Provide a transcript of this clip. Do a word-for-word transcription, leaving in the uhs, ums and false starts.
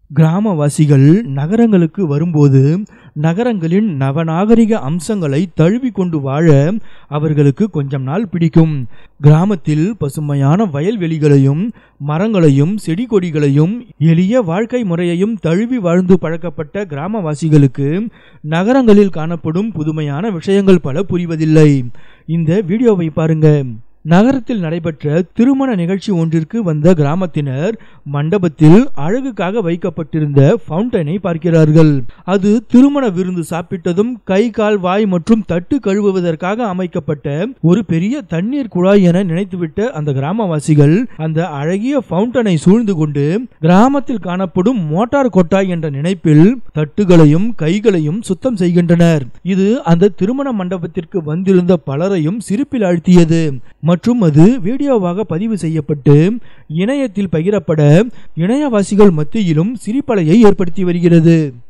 கிராமவாசிகள் நகரங்களுக்கு வரும்போது நகரங்களின் நவநாகரிக அம்சங்களை தழுவி கொண்டு வாழ அவர்களுக்கு கொஞ்சம் நாள் பிடிக்கும். கிராமத்தில் பசுமையான வயல்வெளிகளையும் மரங்களையும் செடி கொடிகளையும் எளிய வாழ்க்கை முறையையும் தழுவி வாழ்ந்து பழக்கப்பட்ட கிராமவாசிகளுக்கு நகரங்களில் காணப்படும் புதுமையான விஷயங்கள் பல புரிவதில்லை. இந்த வீடியோவை பாருங்க. நகரத்தில் நடைபெற்ற திருமண நிகழ்ச்சி ஒன்றிற்கு வந்த கிராமத்தினர் மண்டபத்தில் அழகுக்காக வைக்கப்பட்டிருந்த ஃபவுண்டனை பார்க்கிறார்கள். அது திருமண விருந்து சாப்பிட்டதும் கை கால் வாய் மற்றும் தட்டு கழுவுவதற்காக அமைக்கப்பட்ட ஒரு பெரிய தண்ணீர் குழாய் என நினைத்துவிட்ட அந்த கிராமவாசிகள் அந்த அழகிய ஃபவுண்டனை சூழ்ந்து கொண்டு கிராமத்தில் காணப்படும் மோட்டார் கொட்டாய் என்ற நினைப்பில் தட்டுகளையும் கைகளையும் சுத்தம் செய்கின்றனர். இது அந்த திருமண மண்டபத்திற்கு வந்திருந்த பலரையும் சிரிப்பில் ஆழ்த்தியது மற்றும் அது வீடியோவாக பதிவு செய்யப்பட்டு இணையத்தில் பகிரப்பட இணையவாசிகள் மத்தியிலும் சிரிப்பலையை ஏற்படுத்தி வருகிறது.